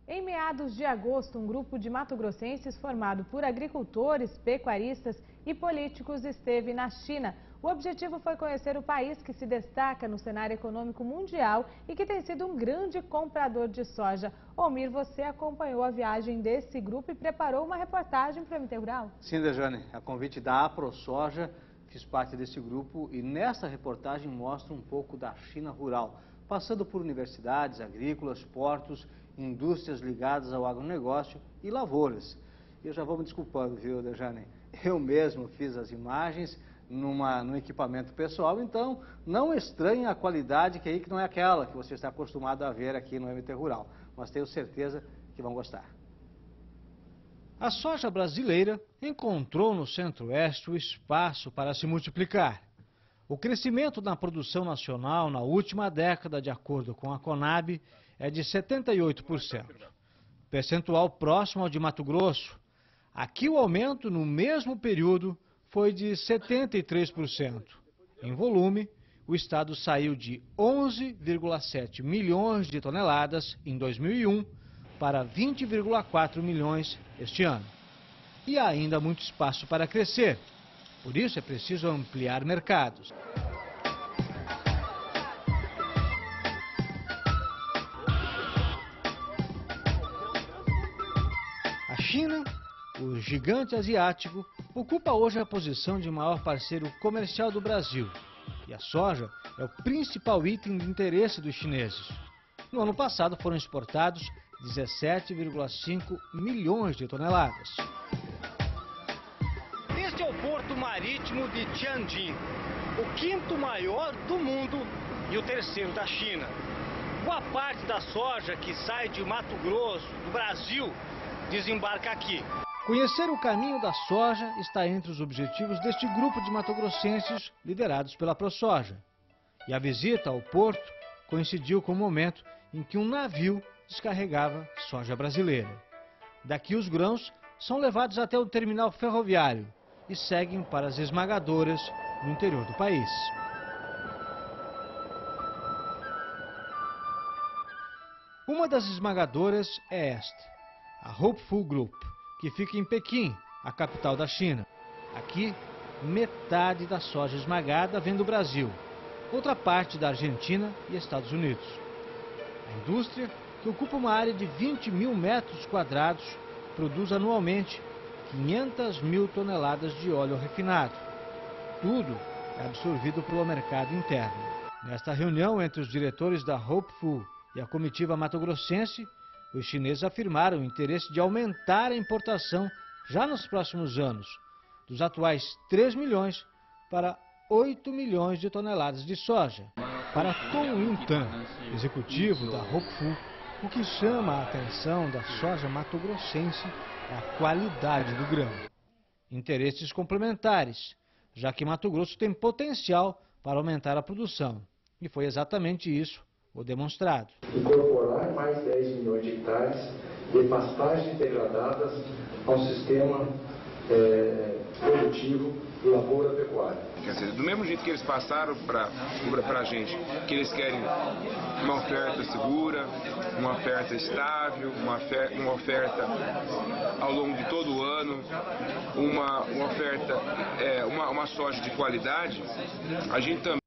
Em meados de agosto, um grupo de mato-grossenses formado por agricultores, pecuaristas e políticos esteve na China. O objetivo foi conhecer o país que se destaca no cenário econômico mundial e que tem sido um grande comprador de soja. Omir, você acompanhou a viagem desse grupo e preparou uma reportagem para o MT Rural? Sim, Dejane, a convite da AproSoja, fiz parte desse grupo e nessa reportagem mostra um pouco da China rural, passando por universidades agrícolas, portos, indústrias ligadas ao agronegócio e lavouras. Eu já vou me desculpando, viu, Dejane? Eu mesmo fiz as imagens num equipamento pessoal, então não estranhe a qualidade que não é aquela que você está acostumado a ver aqui no MT Rural, mas tenho certeza que vão gostar. A soja brasileira encontrou no Centro-Oeste o espaço para se multiplicar. O crescimento na produção nacional na última década, de acordo com a Conab, é de 78%. Percentual próximo ao de Mato Grosso. Aqui o aumento no mesmo período foi de 73%. Em volume, o estado saiu de 11,7 milhões de toneladas em 2001 para 20,4 milhões este ano. E há ainda muito espaço para crescer. Por isso é preciso ampliar mercados. A China, o gigante asiático, ocupa hoje a posição de maior parceiro comercial do Brasil. E a soja é o principal item de interesse dos chineses. No ano passado foram exportados 17,5 milhões de toneladas. Este é o porto marítimo de Tianjin, o quinto maior do mundo e o terceiro da China. Boa parte da soja que sai de Mato Grosso, do Brasil, desembarca aqui. Conhecer o caminho da soja está entre os objetivos deste grupo de mato-grossenses liderados pela AproSoja. E a visita ao porto coincidiu com o momento em que um navio descarregava soja brasileira. Daqui os grãos são levados até o terminal ferroviário e seguem para as esmagadoras no interior do país. Uma das esmagadoras é esta, a Hopeful Group, que fica em Pequim, a capital da China. Aqui, metade da soja esmagada vem do Brasil, outra parte da Argentina e Estados Unidos. A indústria, que ocupa uma área de 20 mil metros quadrados, produz anualmente 500 mil toneladas de óleo refinado. Tudo é absorvido pelo mercado interno. Nesta reunião entre os diretores da Hopeful e a comitiva mato-grossense, os chineses afirmaram o interesse de aumentar a importação já nos próximos anos, dos atuais 3 milhões para 8 milhões de toneladas de soja. Para Tom Yuntan, executivo da Hopeful, o que chama a atenção da soja mato-grossense é a qualidade do grão. Interesses complementares, já que Mato Grosso tem potencial para aumentar a produção. E foi exatamente isso o demonstrado. Incorporar mais 10 milhões de hectares de pastagens degradadas ao sistema produtivo de lavoura-pecuária. Quer dizer, do mesmo jeito que eles passaram para a gente, que eles querem uma oferta segura, uma oferta estável, uma oferta ao longo de todo o ano, uma oferta, uma soja de qualidade, a gente também.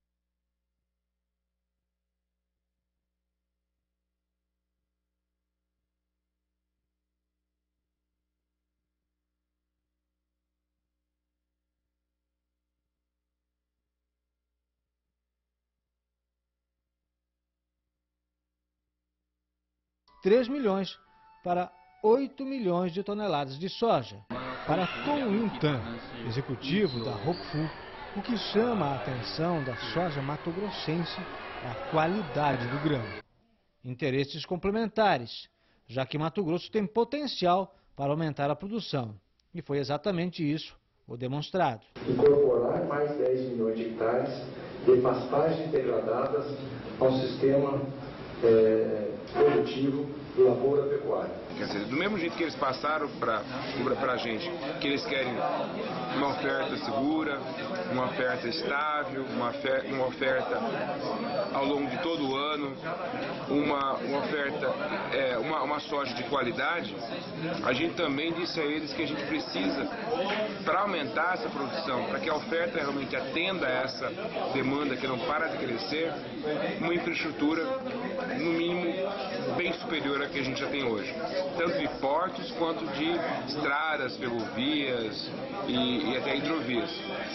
R$ 3 milhões para 8 milhões de toneladas de soja. Para Tom Yuntan, executivo da Hopeful, o que chama a atenção da soja mato-grossense é a qualidade do grão. Interesses complementares, já que Mato Grosso tem potencial para aumentar a produção. E foi exatamente isso o demonstrado. Incorporar mais 10 milhões de hectares de pastagens degradadas ao sistema produtivo lavoura pecuária. Quer dizer, do mesmo jeito que eles passaram para a gente, que eles querem uma oferta segura, uma oferta estável, uma oferta ao longo de todo o ano, uma oferta, uma soja de qualidade, a gente também disse a eles que a gente precisa, para aumentar essa produção, para que a oferta realmente atenda a essa demanda que não para de crescer, uma infraestrutura, no mínimo, bem superior à que a gente já tem hoje. Tanto de portos quanto de estradas, ferrovias e até hidrovias.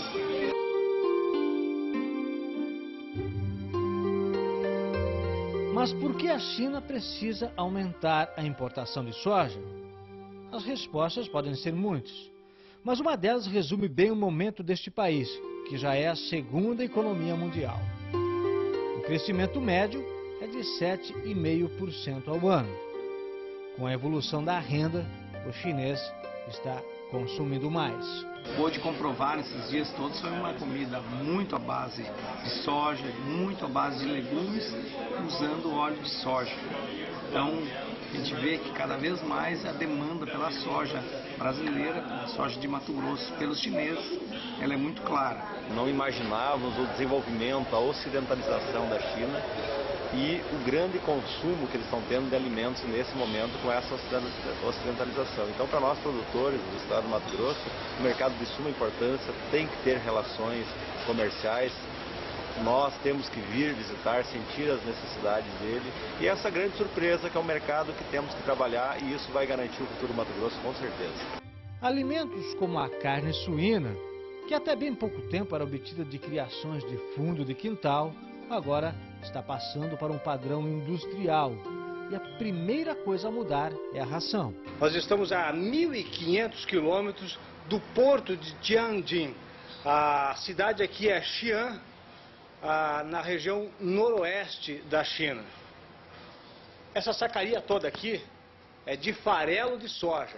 Mas por que a China precisa aumentar a importação de soja? As respostas podem ser muitas, mas uma delas resume bem o momento deste país, que já é a segunda economia mundial. O crescimento médio é de 7,5% ao ano. Com a evolução da renda, o chinês está consumindo mais. Pôde comprovar nesses dias todos, foi uma comida muito à base de soja, muito à base de legumes, usando óleo de soja. Então, a gente vê que cada vez mais a demanda pela soja brasileira, a soja de Mato Grosso, pelos chineses, ela é muito clara. Não imaginávamos o desenvolvimento, a ocidentalização da China e o grande consumo que eles estão tendo de alimentos nesse momento com essa ocidentalização. Então, para nós produtores do estado do Mato Grosso, o mercado de suma importância tem que ter relações comerciais. Nós temos que vir visitar, sentir as necessidades dele. E essa grande surpresa que é o mercado que temos que trabalhar, e isso vai garantir o futuro do Mato Grosso com certeza. Alimentos como a carne suína, que até bem pouco tempo era obtida de criações de fundo de quintal, agora está passando para um padrão industrial. E a primeira coisa a mudar é a ração. Nós estamos a 1.500 quilômetros do porto de Tianjin. A cidade aqui é Xi'an, na região noroeste da China. Essa sacaria toda aqui é de farelo de soja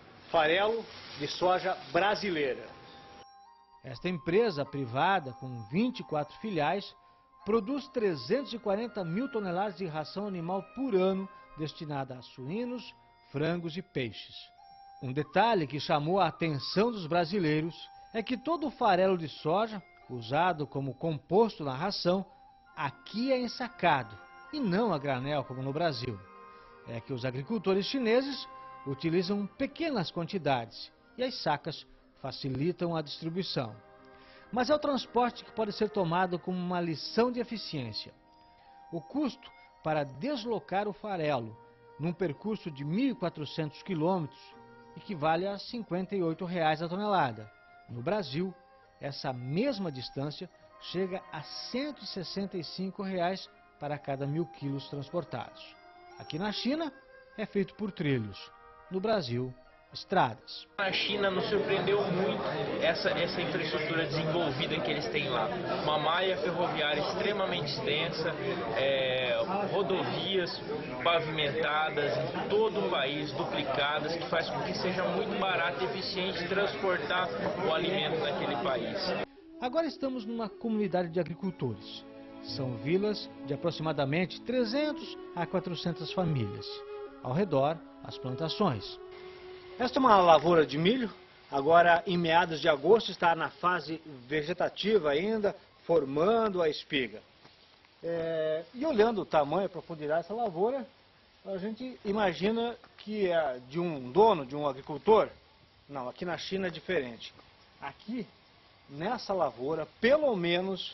brasileira. Esta empresa privada, com 24 filiais, produz 340 mil toneladas de ração animal por ano destinada a suínos, frangos e peixes. Um detalhe que chamou a atenção dos brasileiros é que todo o farelo de soja, usado como composto na ração, aqui é ensacado e não a granel como no Brasil. É que os agricultores chineses utilizam pequenas quantidades e as sacas facilitam a distribuição. Mas é o transporte que pode ser tomado como uma lição de eficiência. O custo para deslocar o farelo num percurso de 1.400 quilômetros equivale a R$ 58,00 a tonelada. No Brasil, essa mesma distância chega a R$ 165,00 para cada 1.000 quilos transportados. Aqui na China, é feito por trilhos. No Brasil, estradas. A China nos surpreendeu muito essa infraestrutura desenvolvida que eles têm lá. Uma malha ferroviária extremamente extensa, rodovias pavimentadas em todo o país, duplicadas, que faz com que seja muito barato e eficiente transportar o alimento naquele país. Agora estamos numa comunidade de agricultores. São vilas de aproximadamente 300 a 400 famílias. Ao redor, as plantações. Esta é uma lavoura de milho, agora em meados de agosto está na fase vegetativa ainda, formando a espiga. E olhando o tamanho e a profundidade dessa lavoura, a gente imagina que é de um dono, de um agricultor. Não, aqui na China é diferente. Aqui, nessa lavoura, pelo menos,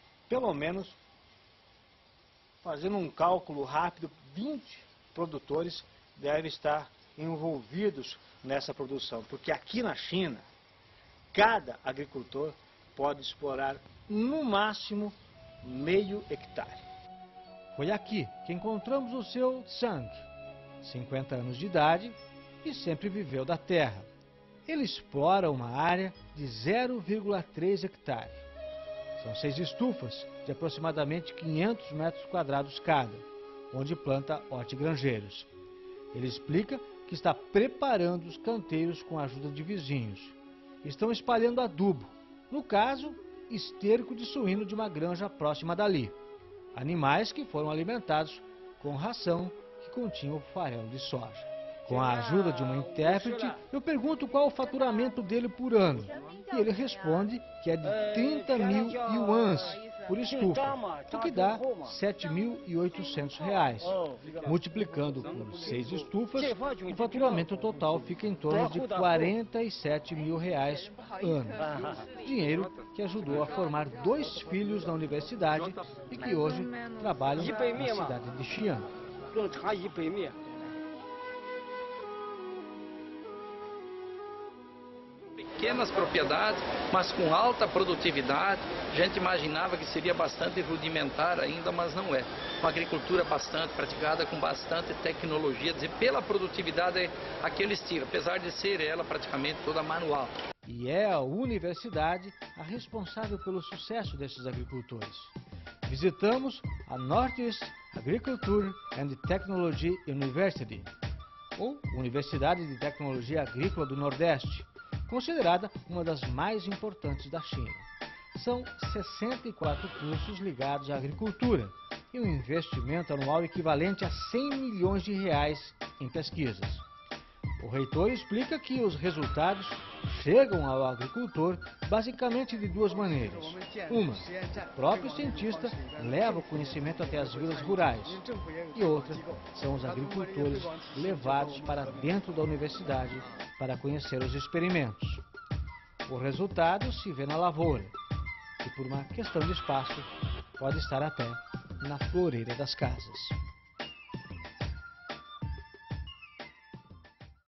fazendo um cálculo rápido, 20 produtores devem estar envolvidos nessa produção, porque aqui na China, cada agricultor pode explorar no máximo meio hectare. Foi aqui que encontramos o seu Zhang, 50 anos de idade e sempre viveu da terra. Ele explora uma área de 0,3 hectare. São 6 estufas de aproximadamente 500 metros quadrados cada, onde planta hortigranjeiros. Ele explica que está preparando os canteiros com a ajuda de vizinhos. Estão espalhando adubo, no caso, esterco de suíno de uma granja próxima dali. Animais que foram alimentados com ração que continha o farelo de soja. Com a ajuda de uma intérprete, eu pergunto qual o faturamento dele por ano. E ele responde que é de 30.000 yuans por estufa, o que dá R$ 7.800. Multiplicando por 6 estufas, o faturamento total fica em torno de R$ 47.000 ano. Dinheiro que ajudou a formar 2 filhos na universidade e que hoje trabalham na cidade de Xi'an. Pequenas propriedades, mas com alta produtividade. A gente imaginava que seria bastante rudimentar ainda, mas não é. Uma agricultura bastante praticada, com bastante tecnologia, dizer, pela produtividade a que eles tiram, apesar de ser ela praticamente toda manual. E é a universidade a responsável pelo sucesso desses agricultores. Visitamos a Northeast Agriculture and Technology University, ou Universidade de Tecnologia Agrícola do Nordeste, considerada uma das mais importantes da China. São 64 cursos ligados à agricultura e um investimento anual equivalente a 100 milhões de reais em pesquisas. O reitor explica que os resultados chegam ao agricultor basicamente de 2 maneiras. Uma, o próprio cientista leva o conhecimento até as vilas rurais. E outra, são os agricultores levados para dentro da universidade para conhecer os experimentos. O resultado se vê na lavoura, que por uma questão de espaço pode estar até na floreira das casas.